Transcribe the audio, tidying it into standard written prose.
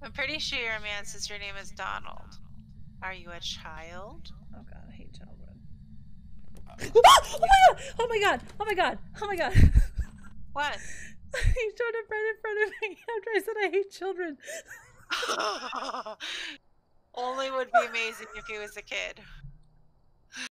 I'm pretty sure your man says your name is Donald. Are you a child? Oh god, I hate children. Oh my god! Oh my god! Oh my god! Oh my god! What? He showed a friend in front of me after I said I hate children. Only would be amazing if he was a kid.